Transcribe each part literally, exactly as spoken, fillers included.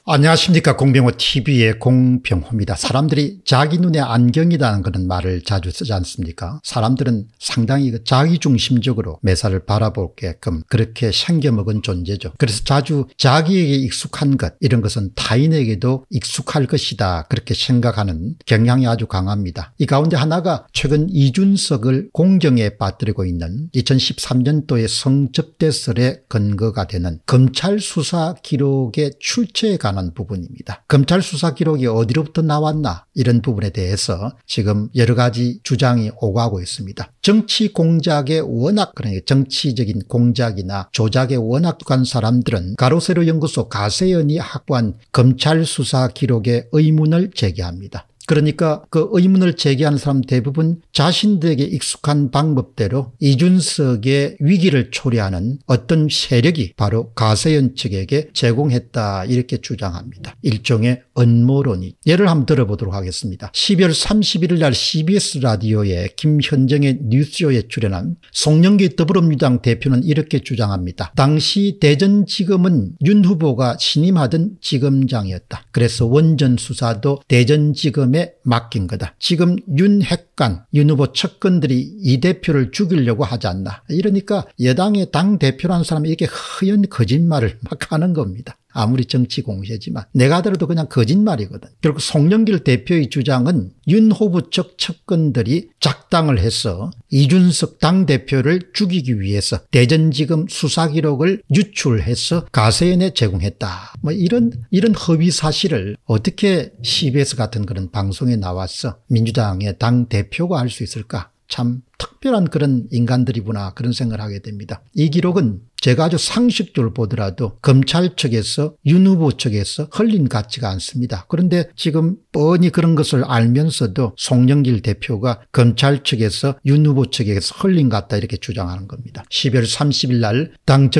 안녕하십니까. 공병호티비의 공병호입니다. 사람들이 자기 눈에 안경이라는 그런 말을 자주 쓰지 않습니까? 사람들은 상당히 자기중심적으로 매사를 바라보게끔 그렇게 생겨먹은 존재죠. 그래서 자주 자기에게 익숙한 것, 이런 것은 타인에게도 익숙할 것이다, 그렇게 생각하는 경향이 아주 강합니다. 이 가운데 하나가 최근 이준석을 공경에 빠뜨리고 있는 이천십삼 년도의 성접대설의 근거가 되는 검찰 수사 기록의 출처에 관한 부분입니다. 검찰 수사 기록이 어디로부터 나왔나, 이런 부분에 대해서 지금 여러 가지 주장이 오가고 있습니다. 정치 공작에 워낙, 그러니까 정치적인 공작이나 조작에 워낙 간 사람들은 가로세로 연구소 가세연이 확보한 검찰 수사 기록에 의문을 제기합니다. 그러니까 그 의문을 제기하는 사람 대부분 자신들에게 익숙한 방법대로 이준석의 위기를 초래하는 어떤 세력이 바로 가세연 측에게 제공했다, 이렇게 주장합니다. 일종의 음모론이. 예를 한번 들어보도록 하겠습니다. 십이월 삼십일일 날 씨비에스 라디오의 김현정의 뉴스쇼에 출연한 송영기 더불어민주당 대표는 이렇게 주장합니다. 당시 대전지검은 윤 후보가 신임하던 지검장이었다. 그래서 원전 수사도 대전지검에 맡긴 거다. 지금 윤 핵관, 윤 후보 측근들이 이 대표를 죽이려고 하지 않나. 이러니까 여당의 당대표라는 사람이 이렇게 허연 거짓말을 막 하는 겁니다. 아무리 정치 공세지만 내가 들어도 그냥 거짓말이거든. 결국 송영길 대표의 주장은 윤 후보 측 측근들이 작당을 해서 이준석 당대표를 죽이기 위해서 대전지검 수사기록을 유출해서 가세연에 제공했다, 뭐 이런 이런 허위 사실을 어떻게 씨비에스 같은 그런 방송에 나와서 민주당의 당대표가 할 수 있을까? 참 특별한 그런 인간들이구나, 그런 생각을 하게 됩니다. 이 기록은 제가 아주 상식적으로 보더라도 검찰 측에서 윤 후보 측에서 흘린 같지가 않습니다. 그런데 지금 뻔히 그런 것을 알면서도 송영길 대표가 검찰 측에서 윤 후보 측에서 흘린 것 같다, 이렇게 주장하는 겁니다. 십이월 삼십일 날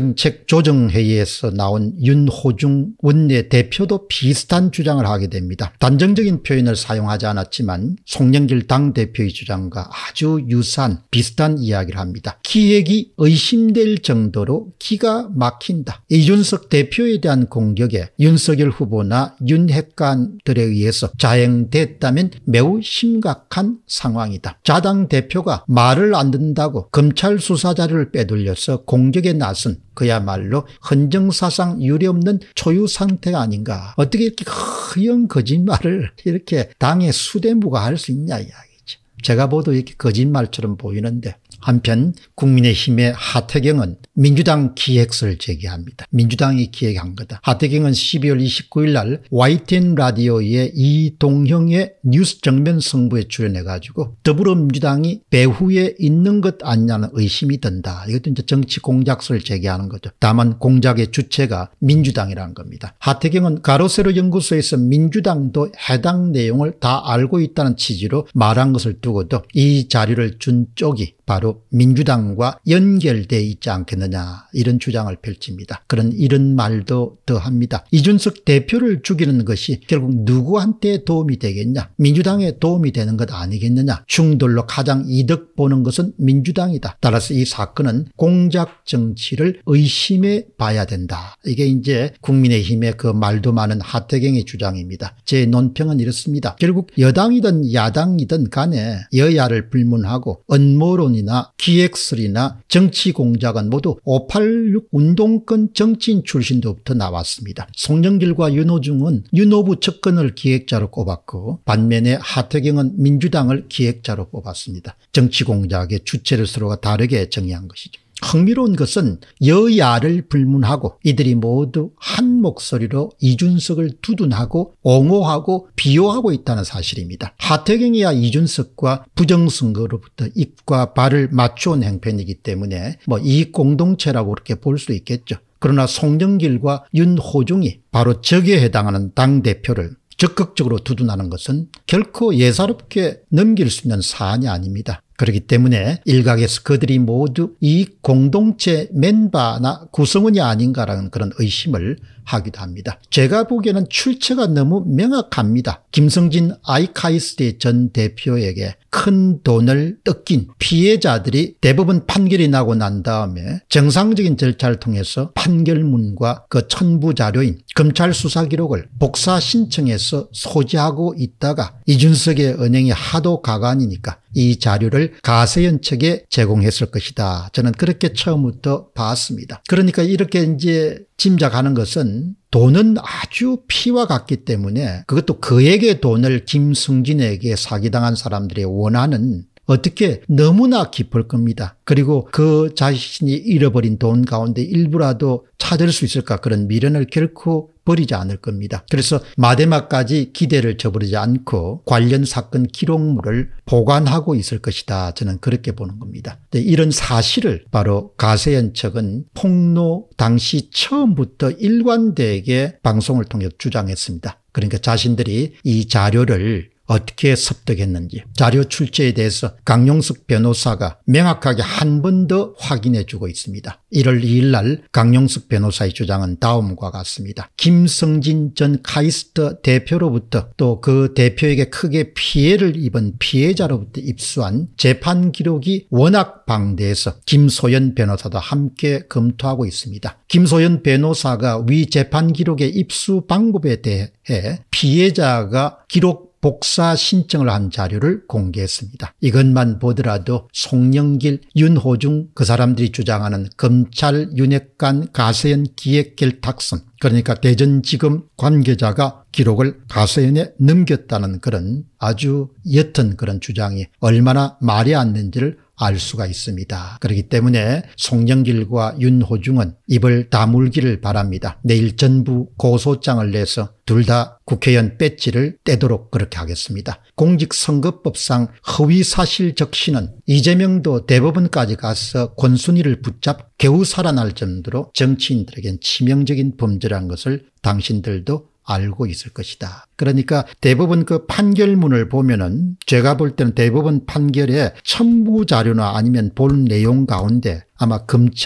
당정책조정회의에서 나온 윤호중 원내대표도 비슷한 주장을 하게 됩니다. 단정적인 표현을 사용하지 않았지만 송영길 당대표의 주장과 아주 유사한 비슷한 이야기를 합니다. 기획이 의심될 정도로 기가 막힌다. 이준석 대표에 대한 공격에 윤석열 후보나 윤 핵관들에 의해서 자행됐다면 매우 심각한 상황이다. 자당 대표가 말을 안 듣는다고 검찰 수사 자료를 빼돌려서 공격에 나선 그야말로 헌정사상 유례없는 초유 상태가 아닌가. 어떻게 이렇게 허연 거짓말을 이렇게 당의 수뇌부가 할 수 있냐 이야기죠. 제가 봐도 이렇게 거짓말처럼 보이는데, 한편 국민의힘의 하태경은 민주당 기획서를 제기합니다. 민주당이 기획한 거다. 하태경은 십이월 이십구일 날 와이티엔 라디오의 이동형의 뉴스 정면 승부에 출연해가지고 더불어민주당이 배후에 있는 것 아니냐는 의심이 든다. 이것도 이제 정치 공작서를 제기하는 거죠. 다만 공작의 주체가 민주당이라는 겁니다. 하태경은 가로세로 연구소에서 민주당도 해당 내용을 다 알고 있다는 취지로 말한 것을 두고도 이 자료를 준 쪽이 바로 민주당과 연결되어 있지 않겠느냐, 이런 주장을 펼칩니다. 그런 이런 말도 더합니다. 이준석 대표를 죽이는 것이 결국 누구한테 도움이 되겠냐? 민주당에 도움이 되는 것 아니겠느냐? 충돌로 가장 이득 보는 것은 민주당이다. 따라서 이 사건은 공작 정치를 의심해 봐야 된다. 이게 이제 국민의힘의 그 말도 많은 하태경의 주장입니다. 제 논평은 이렇습니다. 결국 여당이든 야당이든 간에 여야를 불문하고 음모론 이나 기획설이나 정치 공작은 모두 오팔육 운동권 정치인 출신도부터 나왔습니다. 송영길과 윤호중은 윤호부 측근을 기획자로 꼽았고, 반면에 하태경은 민주당을 기획자로 뽑았습니다. 정치 공작의 주체를 서로가 다르게 정의한 것이죠. 흥미로운 것은 여야를 불문하고 이들이 모두 한 목소리로 이준석을 두둔하고 옹호하고 비호하고 있다는 사실입니다. 하태경이야 이준석과 부정선거로부터 입과 발을 맞추어온 행편이기 때문에 뭐 이익 공동체라고 그렇게 볼 수 있겠죠. 그러나 송영길과 윤호중이 바로 적에 해당하는 당대표를 적극적으로 두둔하는 것은 결코 예사롭게 넘길 수 있는 사안이 아닙니다. 그렇기 때문에 일각에서 그들이 모두 이 공동체 멤버나 구성원이 아닌가라는 그런 의심을 하기도 합니다. 제가 보기에는 출처가 너무 명확합니다. 김성진 아이카이스트 전 대표에게 큰 돈을 뜯긴 피해자들이 대법원 판결이 나고 난 다음에 정상적인 절차를 통해서 판결문과 그 첨부 자료인 검찰 수사 기록을 복사 신청해서 소지하고 있다가 이준석의 은행이 하도 가관이니까 이 자료를 가세현 측에 제공했을 것이다. 저는 그렇게 처음부터 봤습니다. 그러니까 이렇게 이제 짐작하는 것은 돈은 아주 피와 같기 때문에 그것도 그에게 돈을 김성진에게 사기당한 사람들이 원하는 어떻게 너무나 깊을 겁니다. 그리고 그 자신이 잃어버린 돈 가운데 일부라도 찾을 수 있을까 그런 미련을 결코 버리지 않을 겁니다. 그래서 마지막까지 기대를 저버리지 않고 관련 사건 기록물을 보관하고 있을 것이다. 저는 그렇게 보는 겁니다. 이런 사실을 바로 가세현 측은 폭로 당시 처음부터 일관되게 방송을 통해 주장했습니다. 그러니까 자신들이 이 자료를 어떻게 습득했는지 자료 출처에 대해서 강용석 변호사가 명확하게 한 번 더 확인해 주고 있습니다. 일월 이일 날 강용석 변호사의 주장은 다음과 같습니다. 김성진 전 카이스트 대표로부터 또 그 대표에게 크게 피해를 입은 피해자로부터 입수한 재판 기록이 워낙 방대해서 김소연 변호사도 함께 검토하고 있습니다. 김소연 변호사가 위 재판 기록의 입수 방법에 대해 피해자가 기록 복사 신청을 한 자료를 공개했습니다. 이것만 보더라도 송영길, 윤호중 그 사람들이 주장하는 검찰 윤핵관 가세현 기획 결탁선 그러니까 대전지검 관계자가 기록을 가세현에 넘겼다는 그런 아주 옅은 그런 주장이 얼마나 말이 안 되는지를 알 수가 있습니다. 그렇기 때문에 송영길과 윤호중은 입을 다물기를 바랍니다. 내일 전부 고소장을 내서 둘 다 국회의원 배지를 떼도록 그렇게 하겠습니다. 공직선거법상 허위사실 적시는 이재명도 대법원까지 가서 권순일을 붙잡 겨우 살아날 정도로 정치인들에겐 치명적인 범죄라는 것을 당신들도 알고 있을 것이다. 그러니까 대법원 그 판결문을 보면은 제가 볼 때는 대법원 판결의 첨부 자료나 아니면 본 내용 가운데 아마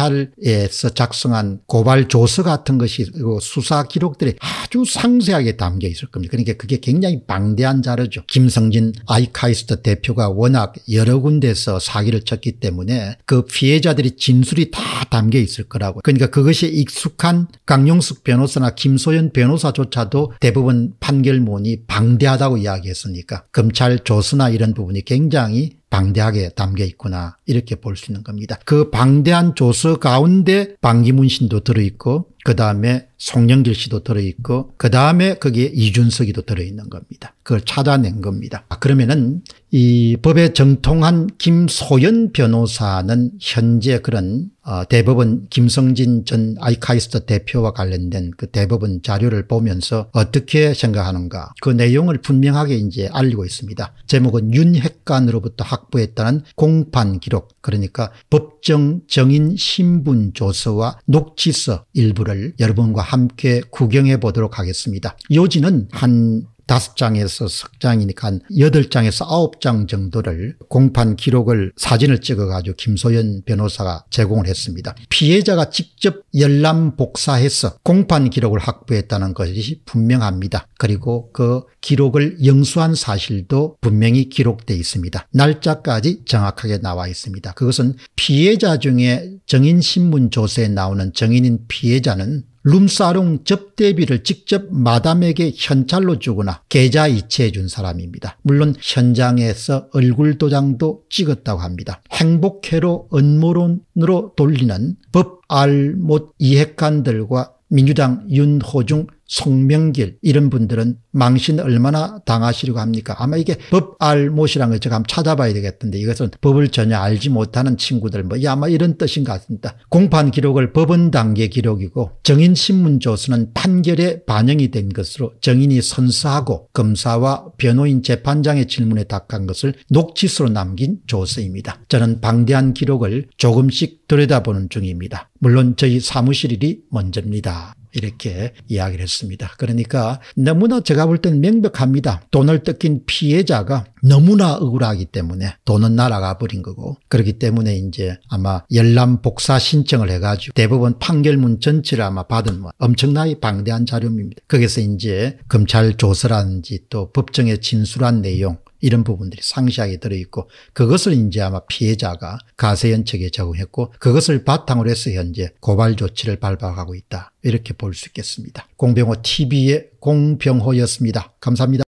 검찰에서 작성한 고발 조서 같은 것이 수사 기록들이 아주 상세하게 담겨 있을 겁니다. 그러니까 그게 굉장히 방대한 자료죠. 김성진 아이카이스트 대표가 워낙 여러 군데서 사기를 쳤기 때문에 그 피해자들이 진술이 다 담겨 있을 거라고. 그러니까 그것이 익숙한 강용석 변호사나 김소연 변호사조차도 대법원 판결문이 방대하다고 이야기했으니까 검찰 조서나 이런 부분이 굉장히 방대하게 담겨 있구나 이렇게 볼 수 있는 겁니다. 그 방대한 조서 가운데 방기문 씨도 들어있고 그 다음에 송영길 씨도 들어있고 그 다음에 거기에 이준석이도 들어있는 겁니다. 그걸 찾아낸 겁니다. 그러면은 이 법에 정통한 김소연 변호사는 현재 그런 어 대법원 김성진 전 아이카이스트 대표와 관련된 그 대법원 자료를 보면서 어떻게 생각하는가 그 내용을 분명하게 이제 알리고 있습니다. 제목은 윤핵관으로부터 확보했다는 공판 기록 그러니까 법정 정인 신분 조서와 녹취서 일부를 여러분과 함께 구경해 보도록 하겠습니다. 요지는 한 다섯 장에서 석 장이니까 한 여덟 장에서 아홉 장 정도를 공판 기록을 사진을 찍어가지고 김소연 변호사가 제공을 했습니다. 피해자가 직접 열람 복사해서 공판 기록을 확보했다는 것이 분명합니다. 그리고 그 기록을 영수한 사실도 분명히 기록되어 있습니다. 날짜까지 정확하게 나와 있습니다. 그것은 피해자 중에 정인신문 조서에 나오는 정인인 피해자는 룸사롱 접대비를 직접 마담에게 현찰로 주거나 계좌 이체해 준 사람입니다. 물론 현장에서 얼굴 도장도 찍었다고 합니다. 행복회로 음모론으로 돌리는 법 알못 이핵관들과 민주당 윤호중, 송명길 이런 분들은 망신 얼마나 당하시려고 합니까? 아마 이게 법 알못이라는 걸 제가 한번 찾아봐야 되겠던데 이것은 법을 전혀 알지 못하는 친구들 뭐 아마 이런 뜻인 것 같습니다. 공판 기록을 법원 단계 기록이고 정인신문조서는 판결에 반영이 된 것으로 정인이 선서하고 검사와 변호인 재판장의 질문에 답한 것을 녹취서로 남긴 조서입니다. 저는 방대한 기록을 조금씩 들여다보는 중입니다. 물론 저희 사무실 일이 먼저입니다. 이렇게 이야기를 했습니다. 그러니까 너무나 제가 볼 때는 명백합니다. 돈을 뜯긴 피해자가 너무나 억울하기 때문에 돈은 날아가 버린 거고, 그렇기 때문에 이제 아마 열람 복사 신청을 해가지고 대법원 판결문 전체를 아마 받은 뭐 엄청나게 방대한 자료입니다. 거기서 이제 검찰 조서라든지 또 법정에 진술한 내용 이런 부분들이 상세하게 들어있고, 그것을 이제 아마 피해자가 가세현 측에 제공했고, 그것을 바탕으로 해서 현재 고발 조치를 밟아가고 있다, 이렇게 볼 수 있겠습니다. 공병호 티비의 공병호였습니다. 감사합니다.